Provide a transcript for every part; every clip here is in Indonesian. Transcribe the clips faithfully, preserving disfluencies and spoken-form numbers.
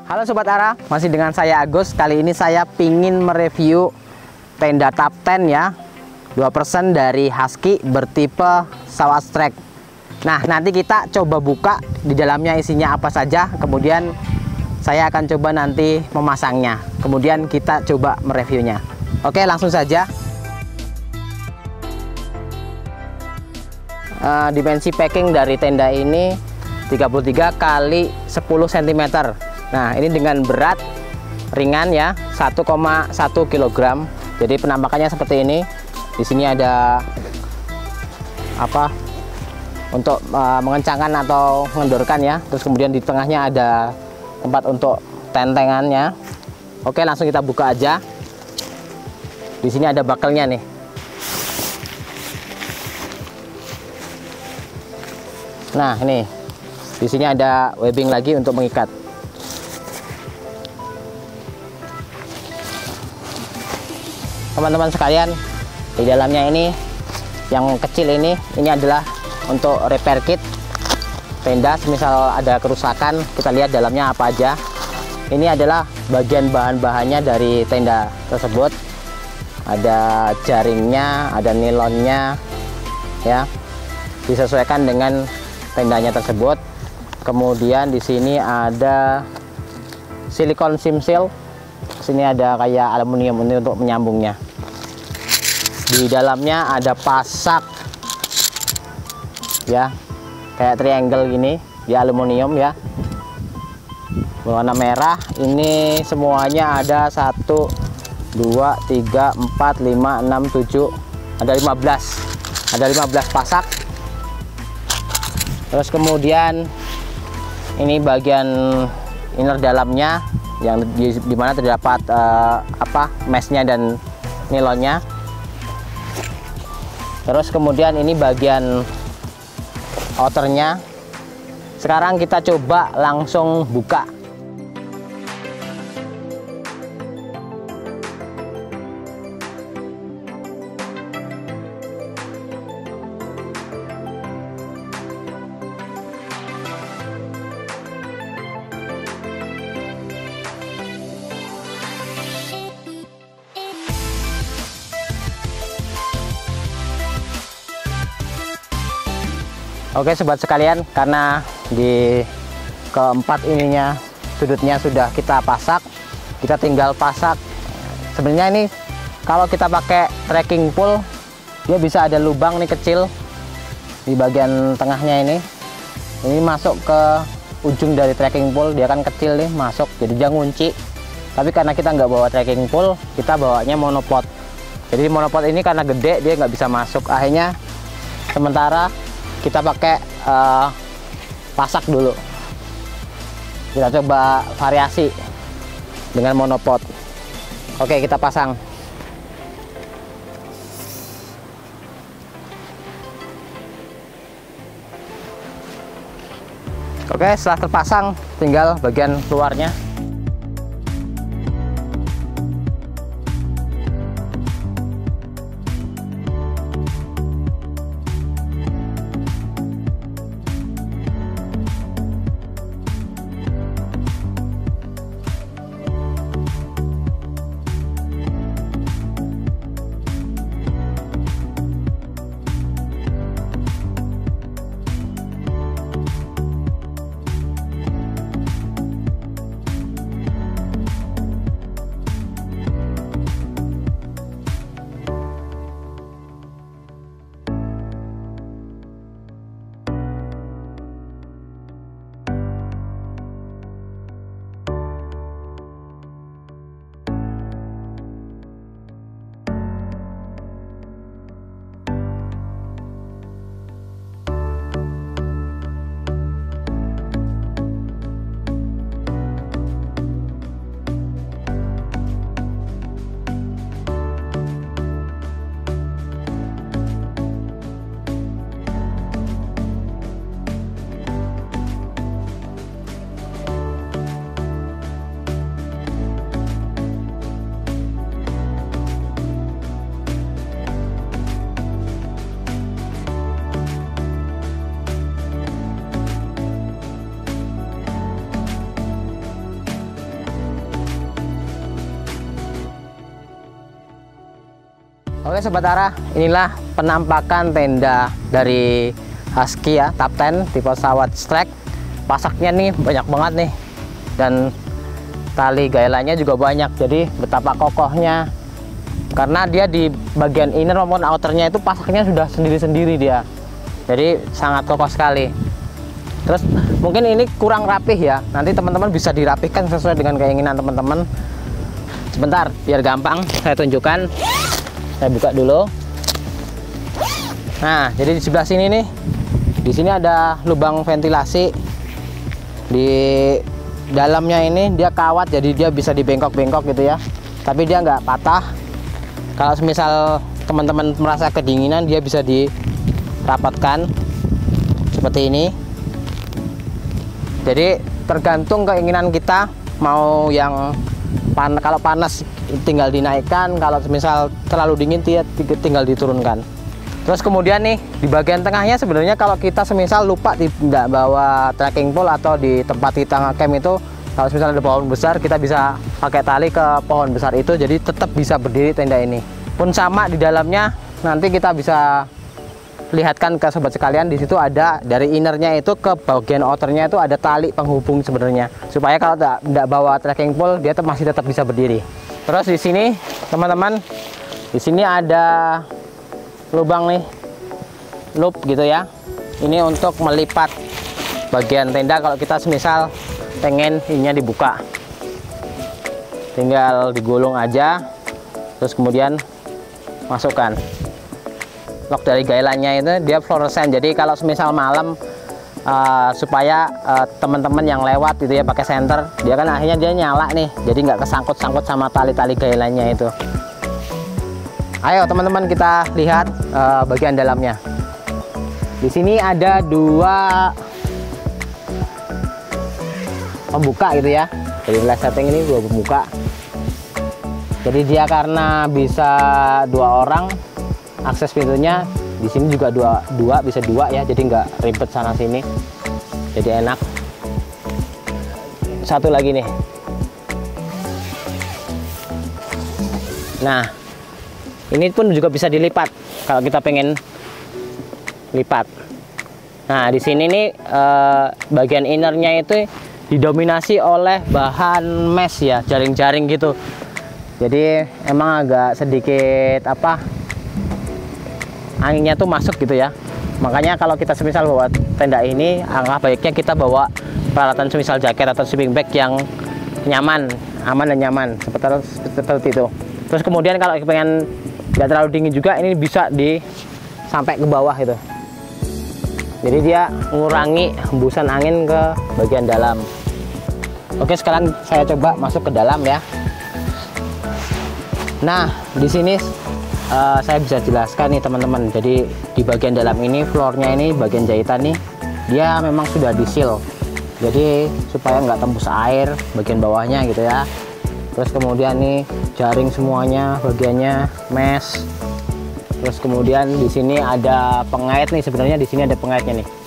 Halo Sobat Ara, masih dengan saya Agus. Kali ini saya pingin mereview tenda Tapten ya, dua persen dari Husky bertipe South Track. Nah, nanti kita coba buka di dalamnya isinya apa saja. Kemudian saya akan coba nanti memasangnya. Kemudian kita coba mereviewnya. Oke, langsung saja. Uh, dimensi packing dari tenda ini tiga puluh tiga kali sepuluh sentimeter. Nah, ini dengan berat ringan ya, satu koma satu kilogram. Jadi penampakannya seperti ini. Di sini ada apa? Untuk uh, mengencangkan atau mengendorkan ya. Terus kemudian di tengahnya ada tempat untuk tentengannya. Oke, langsung kita buka aja. Di sini ada bakelnya nih. Nah, ini. Di sini ada webbing lagi untuk mengikat. Teman-teman sekalian, di dalamnya ini yang kecil ini ini adalah untuk repair kit tenda. Semisal ada kerusakan, kita lihat dalamnya apa aja. Ini adalah bagian bahan-bahannya dari tenda tersebut. Ada jaringnya, ada nilonnya ya. Disesuaikan dengan tendanya tersebut. Kemudian di sini ada silikon sim seal. Sini ada kayak aluminium ini untuk menyambungnya. Di dalamnya ada pasak ya, kayak triangle gini di aluminium ya, warna merah. Ini semuanya ada satu dua tiga empat lima enam tujuh, ada lima belas, ada lima belas pasak. Terus kemudian ini bagian inner dalamnya yang di, di mana terdapat uh, apa meshnya dan nilonnya. Terus kemudian ini bagian outernya. Sekarang kita coba langsung buka. Oke sobat sekalian, karena di keempat ininya sudutnya sudah kita pasak, kita tinggal pasak. Sebenarnya ini kalau kita pakai trekking pole, dia bisa ada lubang nih kecil di bagian tengahnya ini. Ini masuk ke ujung dari trekking pole, dia kan kecil nih masuk, jadi dia ngunci. Tapi karena kita nggak bawa trekking pole, kita bawanya monopod. Jadi monopod ini karena gede, dia nggak bisa masuk. Akhirnya sementara kita pakai uh, pasak dulu. Kita coba variasi dengan monopod. Oke, kita pasang. Oke, setelah terpasang tinggal bagian luarnya. Oke Sobat Ara, inilah penampakan tenda dari Husky ya, Top sepuluh tipe pesawat Strike. Pasaknya nih banyak banget nih, dan tali gailanya juga banyak, jadi betapa kokohnya. Karena dia di bagian inner maupun outernya itu pasaknya sudah sendiri-sendiri dia, jadi sangat kokoh sekali. Terus mungkin ini kurang rapih ya, nanti teman-teman bisa dirapihkan sesuai dengan keinginan teman-teman. Sebentar, biar gampang saya tunjukkan. Saya buka dulu. Nah, jadi di sebelah sini nih, di sini ada lubang ventilasi. Di dalamnya ini dia kawat, jadi dia bisa dibengkok-bengkok gitu ya. Tapi dia nggak patah. Kalau misal teman-teman merasa kedinginan, dia bisa dirapatkan seperti ini. Jadi tergantung keinginan kita, mau yang pan kalau panas tinggal dinaikkan, kalau misal terlalu dingin dia tinggal diturunkan. Terus kemudian nih di bagian tengahnya sebenarnya kalau kita semisal lupa tidak bawa trekking pole atau di tempat kita ngecamp itu, kalau misalnya ada pohon besar kita bisa pakai tali ke pohon besar itu, jadi tetap bisa berdiri tenda ini. Pun sama di dalamnya, nanti kita bisa lihatkan ke sobat sekalian, di situ ada dari innernya itu ke bagian outernya itu ada tali penghubung sebenarnya, supaya kalau tidak bawa trekking pole dia masih tetap bisa berdiri. Terus di sini teman-teman, di sini ada lubang nih, loop gitu ya. Ini untuk melipat bagian tenda kalau kita semisal pengen ininya dibuka, tinggal digulung aja, terus kemudian masukkan. Lock dari gailannya itu dia fluoresan, jadi kalau semisal malam uh, supaya teman-teman uh, yang lewat itu ya pakai senter, dia kan akhirnya dia nyala nih, jadi nggak kesangkut-sangkut sama tali-tali gailannya itu. Ayo teman-teman kita lihat uh, bagian dalamnya. Di sini ada dua pembuka gitu ya, jadi flash setting ini dua pembuka. Jadi dia karena bisa dua orang, akses pintunya di sini juga dua dua bisa dua ya, jadi nggak ribet sana sini, jadi enak. Satu lagi nih. Nah, ini pun juga bisa dilipat kalau kita pengen lipat. Nah, di sini nih eh, bagian innernya itu didominasi oleh bahan mesh ya, jaring-jaring gitu. Jadi emang agak sedikit apa, anginnya tuh masuk gitu ya. Makanya kalau kita semisal bawa tenda ini, angka baiknya kita bawa peralatan semisal jaket atau sleeping bag yang nyaman, aman dan nyaman, seperti, seperti itu. Terus kemudian kalau pengen nggak terlalu dingin juga, ini bisa di sampai ke bawah itu. Jadi dia mengurangi hembusan angin ke bagian dalam. Oke, sekarang saya coba masuk ke dalam ya. Nah, di sini uh, saya bisa jelaskan nih teman-teman. Jadi di bagian dalam ini, floornya ini, bagian jahitan nih, dia memang sudah di seal. Jadi supaya nggak tembus air bagian bawahnya gitu ya. Terus kemudian nih jaring semuanya, bagiannya mesh. Terus kemudian di sini ada pengait nih, sebenarnya di sini ada pengaitnya nih.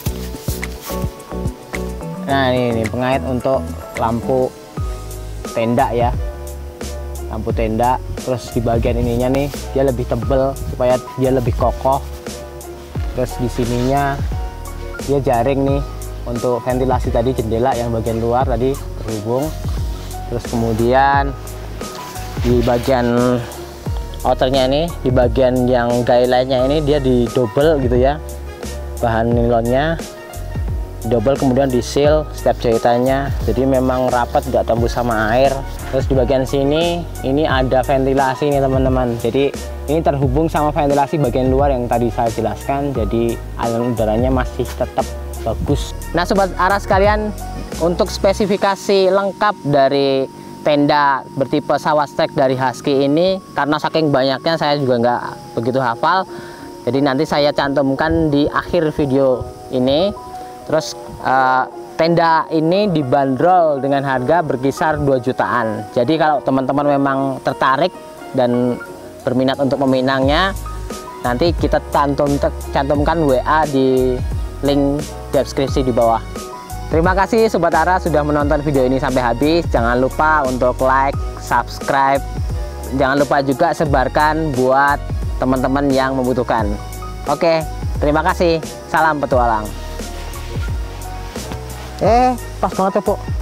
Nah ini, ini pengait untuk lampu tenda ya, lampu tenda. Terus di bagian ininya nih dia lebih tebel supaya dia lebih kokoh. Terus di sininya dia jaring nih untuk ventilasi tadi, jendela yang bagian luar tadi terhubung. Terus kemudian di bagian outernya ini, di bagian yang gailannya ini dia di double gitu ya, bahan nilonnya double, kemudian di seal setiap jahitannya, jadi memang rapat, nggak tembus sama air. Terus di bagian sini ini ada ventilasi nih teman-teman, jadi ini terhubung sama ventilasi bagian luar yang tadi saya jelaskan, jadi aliran udaranya masih tetap bagus. Nah sobat Ara sekalian, untuk spesifikasi lengkap dari tenda bertipe pesawat Strike dari Husky ini, karena saking banyaknya saya juga nggak begitu hafal, jadi nanti saya cantumkan di akhir video ini. Terus uh, tenda ini dibanderol dengan harga berkisar dua jutaan. Jadi kalau teman-teman memang tertarik dan berminat untuk meminangnya, nanti kita cantum, cantumkan W A di link deskripsi di bawah. Terima kasih Sobat Ara sudah menonton video ini sampai habis. Jangan lupa untuk like, subscribe. Jangan lupa juga sebarkan buat teman-teman yang membutuhkan. Oke, terima kasih. Salam petualang. Eh, pas banget ya, Bu.